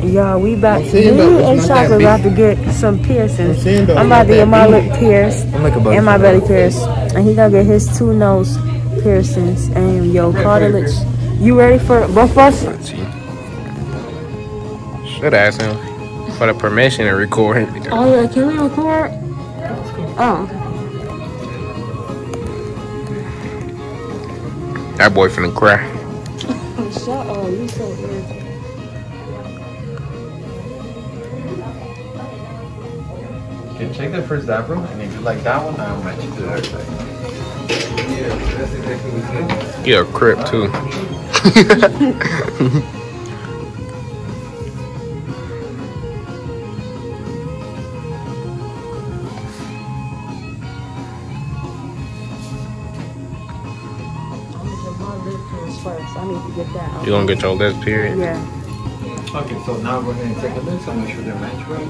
Y'all, we about to get some piercings. I'm about to get my lip pierced and my belly pierced. And he gonna get his 2 nose piercings and your cartilage. You ready for both of us? Should ask him for the permission to record. Oh yeah, can we record? Oh. That boy finna cry. Shut up, you so irritating. Okay, check the first dab room, and if you like that one, I'll match you to the other side. Yeah, that's exactly what we said. You're a crip too. First. I need to get that. You gonna get your lips period? Yeah. Okay, so now go ahead and take a look, so make sure they're matched right.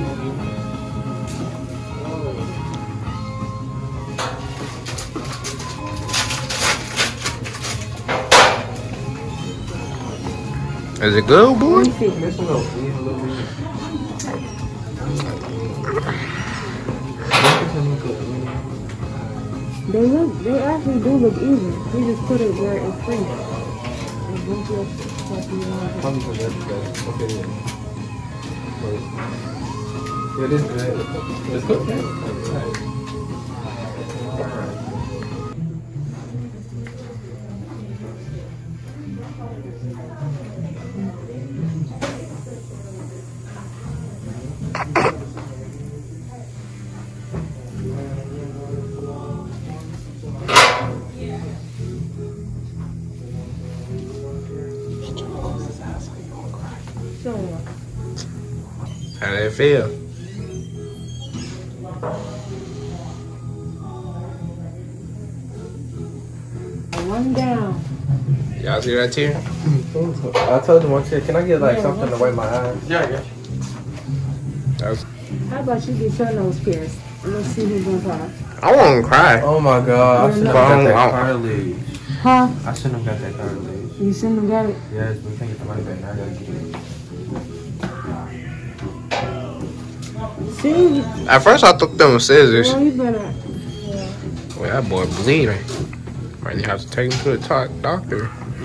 Is it good, boy? They actually do look even. We just put it where it's free. Okay, yeah. It is good. It's good. How did it feel? One down. Y'all see that tear? I told him one tear. Can I get like something to wipe my eyes? Yeah, I got you. How about you get your nose pierced? Let's see who's gonna cry. I won't cry. Oh my god, I shouldn't have got that cartilage. Huh? I shouldn't have got that cartilage. You shouldn't have got it? Yes, we can't get the money back. I gotta get it. See? At first I thought them were scissors. Well, you better. Well, that boy bleeding. Might have to take him to the doctor.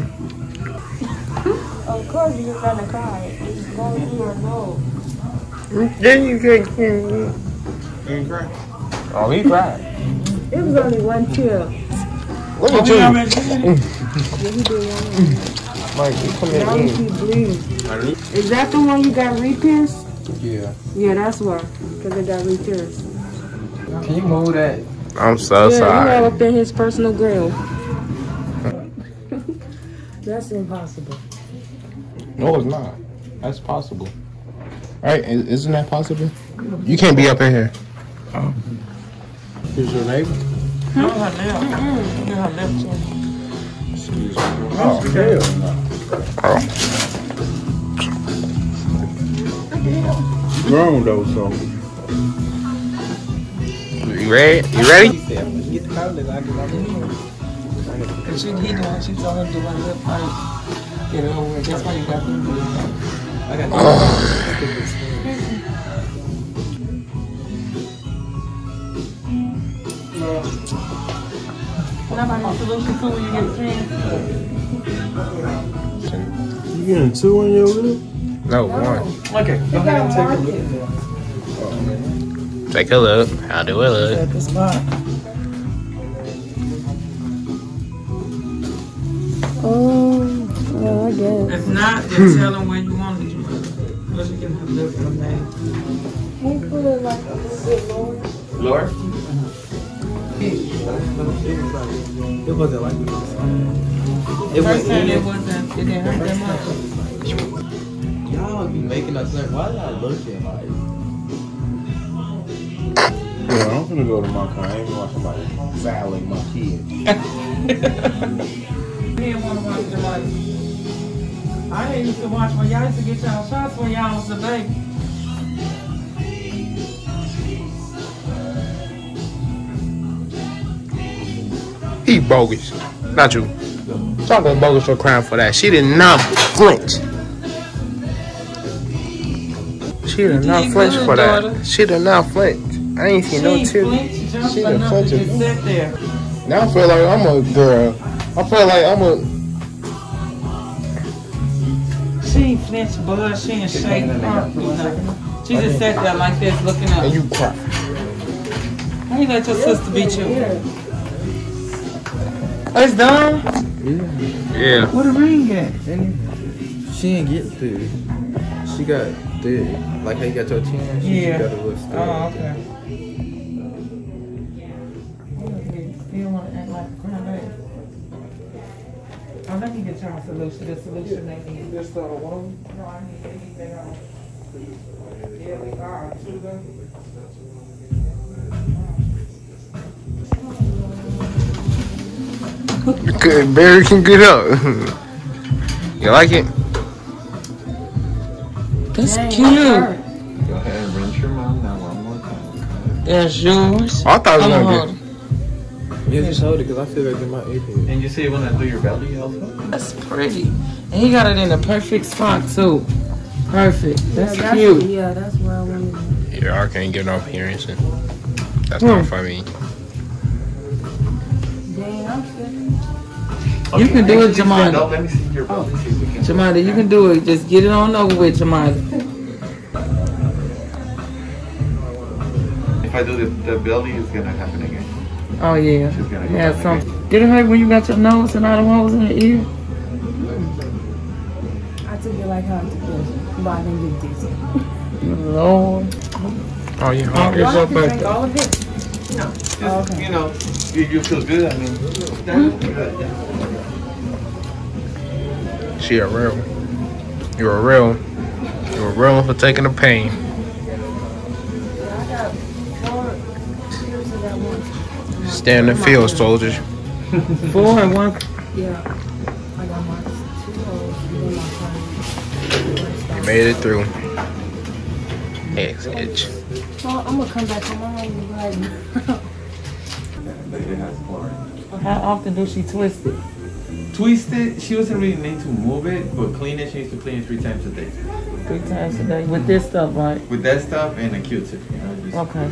Of course you're gonna cry. It's going through your nose. Then you can't cry. Oh, he cried. It was only one tear. Look at you. Yeah, he did one. Mike, you come Now in. he keep bleeding. Is that the one you got re-pierced? Yeah. Yeah, that's why. Because it got re-pierced. Can you move that? I'm so Yeah, sorry. you all up in his personal grill. That's impossible. No, it's not. That's possible. Right? Isn't that possible? You can't be up in here. Is your neighbor? Oh, Hell no. Grown though, so. You ready? You ready? Get the cartilage, I get my lip. And she told her to do my lip fight. Get it over with. That's why you got them do it. I got You getting 2 on your lip? No, 1. Okay, go ahead and take a look. Take a look. How do it look? At the spot. Oh, well, I guess. If not, just tell them where you want it to be. Unless you can have lip from there. Can you put it like a little bit lower? Lower? It wasn't like this. It First time it wasn't. It didn't hurt that much. Y'all be making us like, why y'all looking like? Yeah, I'm gonna go to my car. I ain't gonna watch somebody violate my kid. He didn't want to watch the light. I didn't used to watch when y'all used to get y'all shots when y'all was a baby. He bogus. Not you. Talking bogus for crying for that. She did not flinch. She did not flinch for that. She did not flinch. I ain't seen no tears. She didn't flinch. Now I feel like I'm a girl. I feel like I'm a. She ain't flinched, but she ain't shake. She just sat there like this, looking up. And you cry. How you let your sister beat you? Oh, it's done? Yeah. Where the ring at? She didn't get through. She got through. Like how you got your chin? She got a little still. Oh, okay. You want to act like a crybaby? Oh, let me get y'all a solution. The solution they need. This one? No, I need that on. Yeah, we are. Good, Barry can get up. You like it? That's cute. Go ahead and rinse your mouth now one more time. That's yours. Oh, I thought it was gonna be. Yeah, just hold it because I feel like in my ear. And you see it when I do your belly also? That's pretty. And he got it in a perfect spot too. Perfect. That's cute. Yeah, that's where I wanted it. Yeah, I can't get no appearance. That's not for me. Dang, I'm sick. You can do it, Jamanda. Let me see your belly. Jamanda, you can do it. Just get it on over with, Jamanda. If I do the belly, it's gonna happen again. Oh yeah. She's gonna go Yeah, back some. again. Did it hurt when you got your nose and all the holes in your ear? I took it like how I took it, but I didn't get dizzy. Lord. Oh, you Oh, hungry? it's your Drink birthday. all of it. No, just, okay. you know, you feel good. I mean, She a real. You're a real. You're a real for taking the pain. I got 4 piercings at once. Stay in the field, soldiers. 4 and 1. Yeah. I got my 2 holes and then my You made it through. Itch. Well, I'm gonna come back home. I'm gonna How often do she twist it? twist it. She doesn't really need to move it, but clean it. She needs to clean it 3 times a day. 3 times a day with this stuff, right? With that stuff and a Q-tip. You know, just Okay.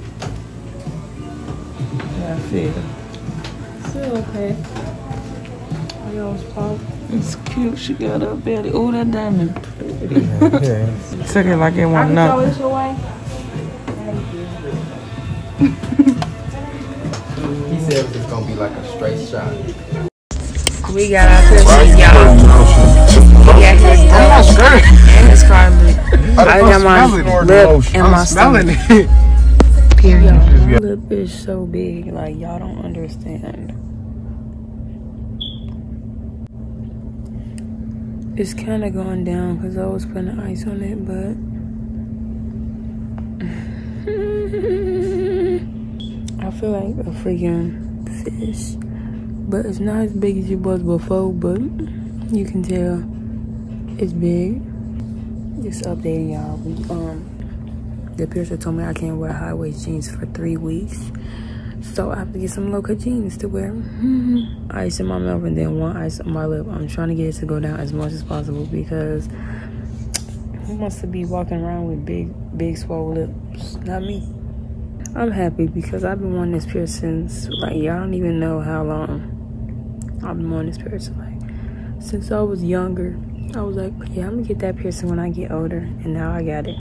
Yeah, I feel it. Still okay. I always pop. It's cute. She got her belly. Oh, that diamond pretty. Took it like it I wasn't can throw nothing. this away. He said it's gonna be like a straight shot. We got our piercings, y'all. We got his skirt and his carpet. I got my lip and my stomach. Period. My lip is so big, like y'all don't understand. It's kind of going down because I was putting ice on it, but I feel like a freaking fish. But it's not as big as it was before, but you can tell it's big. Just updating y'all. The piercer told me I can't wear high waist jeans for 3 weeks. So I have to get some low-cut jeans to wear. Ice in my mouth and then 1 ice on my lip. I'm trying to get it to go down as much as possible because who wants to be walking around with big swole lips? Not me. I'm happy because I've been wanting this piercing since, like, y'all don't even know how long I've been wanting this piercing. Like, since I was younger, I was like, yeah, I'm gonna get that piercing when I get older, and now I got it.